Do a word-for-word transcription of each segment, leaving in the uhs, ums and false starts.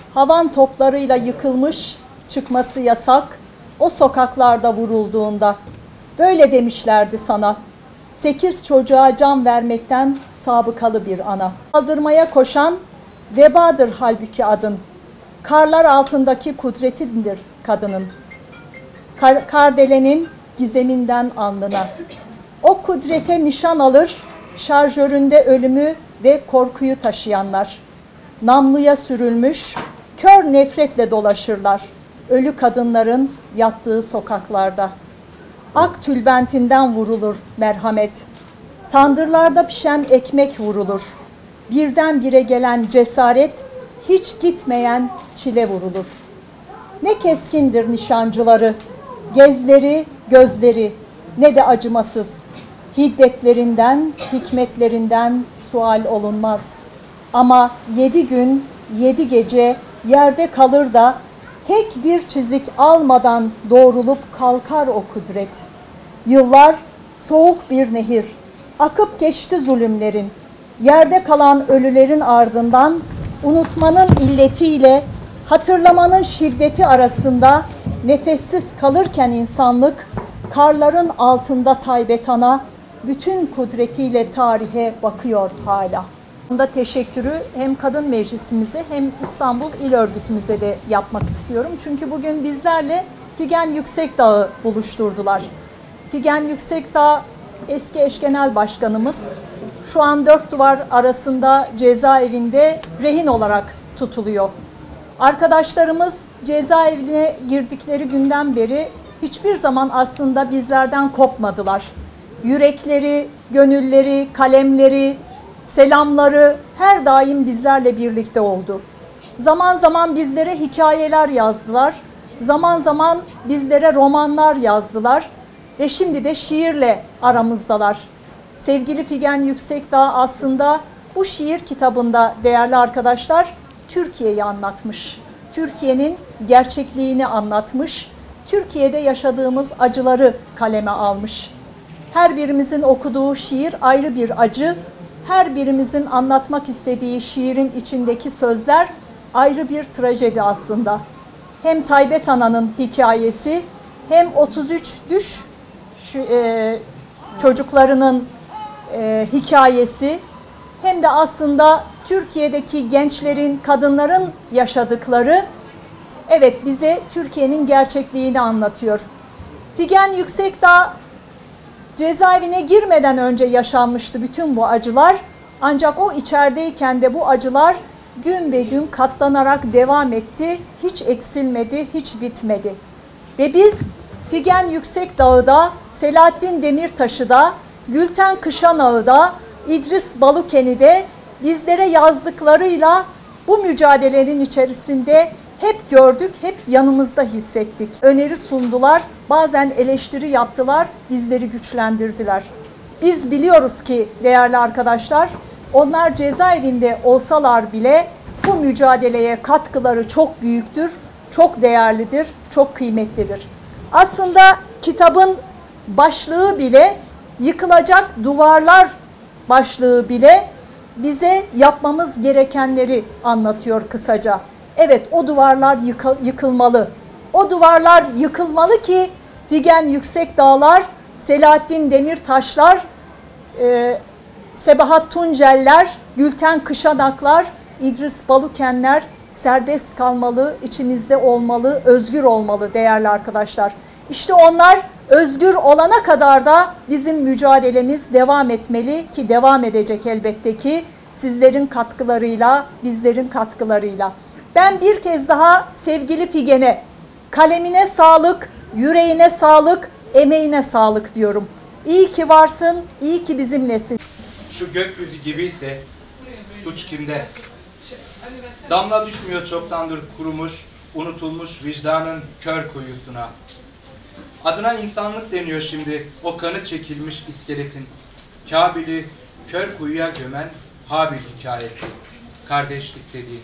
havan toplarıyla yıkılmış, çıkması yasak, o sokaklarda vurulduğunda. Böyle demişlerdi sana. Sekiz çocuğa can vermekten sabıkalı bir ana. Kaldırmaya koşan vebadır halbuki adın. Karlar altındaki kudretindir kadının. Kar, Kardelenin gizeminden alnına. O kudrete nişan alır, şarjöründe ölümü ve korkuyu taşıyanlar. Namluya sürülmüş, kör nefretle dolaşırlar. Ölü kadınların yattığı sokaklarda. Ak tülbentinden vurulur merhamet. Tandırlarda pişen ekmek vurulur. Birdenbire gelen cesaret, hiç gitmeyen çile vurulur. Ne keskindir nişancıları, gezleri, gözleri, ne de acımasız. Hiddetlerinden, hikmetlerinden sual olunmaz. Ama yedi gün, yedi gece yerde kalır da tek bir çizik almadan doğrulup kalkar o kudret. Yıllar soğuk bir nehir, akıp geçti zulümlerin. Yerde kalan ölülerin ardından unutmanın illetiyle hatırlamanın şiddeti arasında nefessiz kalırken insanlık, karların altında taybetana bütün kudretiyle tarihe bakıyor hala. Bunda teşekkürü hem Kadın Meclisimize hem İstanbul İl Örgütümüze de yapmak istiyorum. Çünkü bugün bizlerle Figen Yüksekdağ'ı buluşturdular. Figen Yüksekdağ eski eş genel başkanımız. Şu an dört duvar arasında cezaevinde rehin olarak tutuluyor. Arkadaşlarımız cezaevine girdikleri günden beri hiçbir zaman aslında bizlerden kopmadılar. Yürekleri, gönülleri, kalemleri, selamları her daim bizlerle birlikte oldu. Zaman zaman bizlere hikayeler yazdılar, zaman zaman bizlere romanlar yazdılar ve şimdi de şiirle aramızdalar. Sevgili Figen Yüksekdağ aslında bu şiir kitabında değerli arkadaşlar Türkiye'yi anlatmış. Türkiye'nin gerçekliğini anlatmış. Türkiye'de yaşadığımız acıları kaleme almış. Her birimizin okuduğu şiir ayrı bir acı. Her birimizin anlatmak istediği şiirin içindeki sözler ayrı bir trajedi aslında. Hem Taybet Ana'nın hikayesi hem otuz üç düş şu, e, çocuklarının e, hikayesi hem de aslında Türkiye'deki gençlerin, kadınların yaşadıkları, evet bize Türkiye'nin gerçekliğini anlatıyor. Figen Yüksekdağ cezaevine girmeden önce yaşanmıştı bütün bu acılar. Ancak o içerideyken de bu acılar gün be gün katlanarak devam etti. Hiç eksilmedi, hiç bitmedi. Ve biz Figen Yüksekdağ'da, Selahattin Demirtaş'da, Gülten Kışanağı'da, İdris Balukeni'de bizlere yazdıklarıyla bu mücadelenin içerisinde hep gördük, hep yanımızda hissettik. Öneri sundular, bazen eleştiri yaptılar, bizleri güçlendirdiler. Biz biliyoruz ki değerli arkadaşlar, onlar cezaevinde olsalar bile bu mücadeleye katkıları çok büyüktür, çok değerlidir, çok kıymetlidir. Aslında kitabın başlığı bile, yıkılacak duvarlar başlığı bile bize yapmamız gerekenleri anlatıyor kısaca. Evet, o duvarlar yıkılmalı. O duvarlar yıkılmalı ki Figen Yüksekdağlar, Selahattin Demirtaşlar, e, Sebahat Tunceller, Gülten Kışanaklar, İdris Balukenler serbest kalmalı, içimizde olmalı, özgür olmalı değerli arkadaşlar. İşte onlar özgür olana kadar da bizim mücadelemiz devam etmeli ki devam edecek elbette ki sizlerin katkılarıyla, bizlerin katkılarıyla. Ben bir kez daha sevgili Figen'e kalemine sağlık, yüreğine sağlık, emeğine sağlık diyorum. İyi ki varsın, iyi ki bizimlesin. Şu gökyüzü gibiyse suç kimde? Damla düşmüyor çoktandır kurumuş, unutulmuş vicdanın kör kuyusuna. Adına insanlık deniyor şimdi o kanı çekilmiş iskeletin. Kabil'i kör kuyuya gömen Habil hikayesi. Kardeşlik dediğin.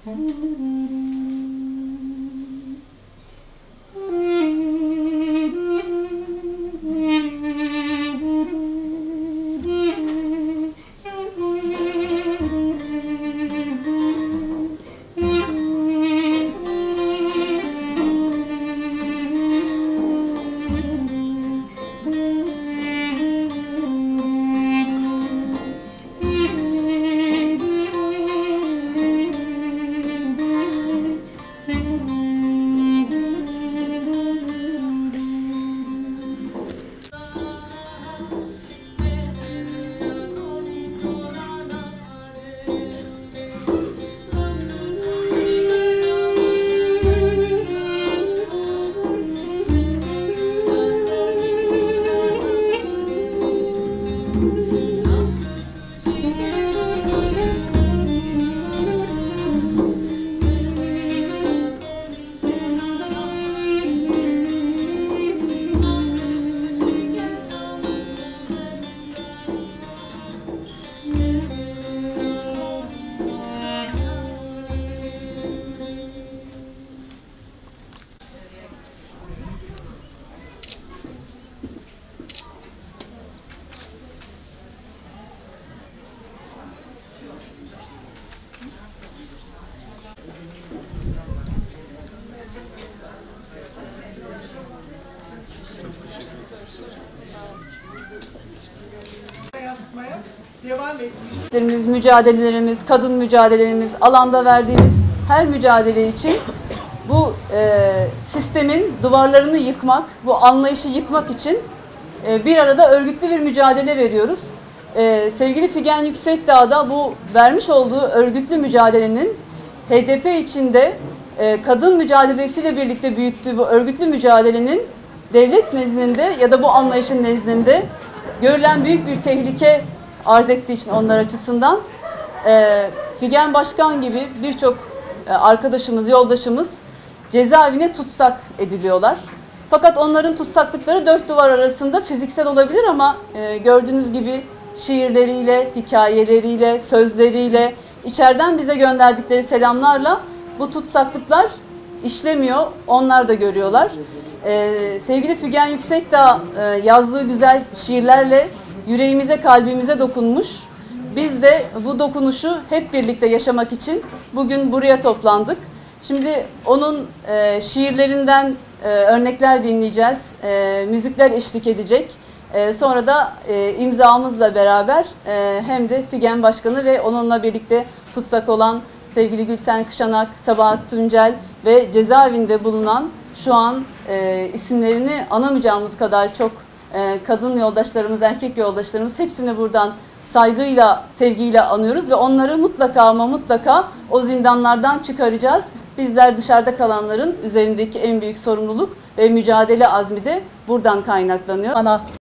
Yansıtmaya devam etmiş. Mücadelelerimiz, kadın mücadelelerimiz, alanda verdiğimiz her mücadele için bu e, sistemin duvarlarını yıkmak, bu anlayışı yıkmak için e, bir arada örgütlü bir mücadele veriyoruz. E, sevgili Figen Yüksekdağ da bu vermiş olduğu örgütlü mücadelenin H D P içinde e, kadın mücadelesiyle birlikte büyüttüğü bu örgütlü mücadelenin devlet nezdinde ya da bu anlayışın nezdinde görülen büyük bir tehlike arz ettiği için onlar açısından e, Figen Başkan gibi birçok e, arkadaşımız, yoldaşımız cezaevine tutsak ediliyorlar. Fakat onların tutsaklıkları dört duvar arasında fiziksel olabilir ama e, gördüğünüz gibi şiirleriyle, hikayeleriyle, sözleriyle, içeriden bize gönderdikleri selamlarla bu tutsaklıklar işlemiyor. Onlar da görüyorlar. Ee, sevgili Figen Yüksekdağ e, yazdığı güzel şiirlerle yüreğimize, kalbimize dokunmuş. Biz de bu dokunuşu hep birlikte yaşamak için bugün buraya toplandık. Şimdi onun e, şiirlerinden e, örnekler dinleyeceğiz, e, müzikler eşlik edecek. E, sonra da e, imzamızla beraber e, hem de Figen Başkanı ve onunla birlikte tutsak olan sevgili Gülten Kışanak, Sabahat Tuncel ve cezaevinde bulunan şu an e, isimlerini anamayacağımız kadar çok e, kadın yoldaşlarımız, erkek yoldaşlarımız hepsini buradan saygıyla, sevgiyle anıyoruz ve onları mutlaka ama mutlaka o zindanlardan çıkaracağız. Bizler dışarıda kalanların üzerindeki en büyük sorumluluk ve mücadele azmi de buradan kaynaklanıyor. Bana